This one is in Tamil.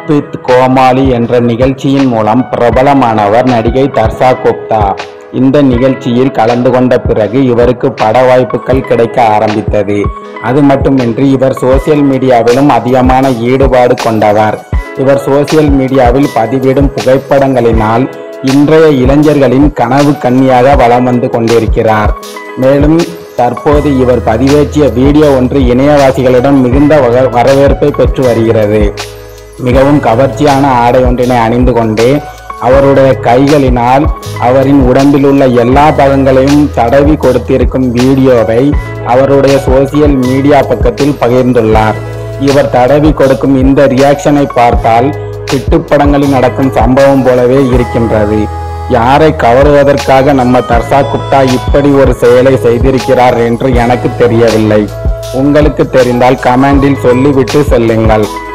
குக் வித் கோமாளி என்ற நிகழ்ச்சியின் மூலம் பிரபலமானவர் நடிகை தர்ஷா குப்தா. இந்த நிகழ்ச்சியில் கலந்து கொண்ட பிறகு இவருக்கு பட வாய்ப்புகள் கிடைக்க ஆரம்பித்தது. அது மட்டுமின்றி இவர் சோசியல் மீடியாவிலும் அதிகமான ஈடுபாடு கொண்டவர். இவர் சோசியல் மீடியாவில் பதிவிடும் புகைப்படங்களினால் இன்றைய இளைஞர்களின் கனவு கன்னியாக வலம் வந்து கொண்டிருக்கிறார். மேலும் தற்போது இவர் பதிவேற்றிய வீடியோ ஒன்று இணையவாசிகளிடம் மிகுந்த வரவேற்பை பெற்று வருகிறது. மிகவும் கவர்ச்சியான ஆடை ஒன்றினை அணிந்து கொண்டே அவருடைய கைகளினால் அவரின் உடம்பில் உள்ள எல்லா பாகங்களையும் தடவி கொடுத்திருக்கும் வீடியோவை அவருடைய சோசியல் மீடியா பக்கத்தில் பகிர்ந்துள்ளார். இவர் தடவி கொடுக்கும் இந்த ரியாக்ஷனை பார்த்தால் திட்டுப்படங்களில் நடக்கும் சம்பவம் போலவே இருக்கின்றது. யாரை கவருவதற்காக நம்ம தர்ஷா குப்தா இப்படி ஒரு செயலை செய்திருக்கிறார் என்று எனக்கு தெரியவில்லை. உங்களுக்கு தெரிந்தால் கமெண்டில் சொல்லிவிட்டு செல்லுங்கள்.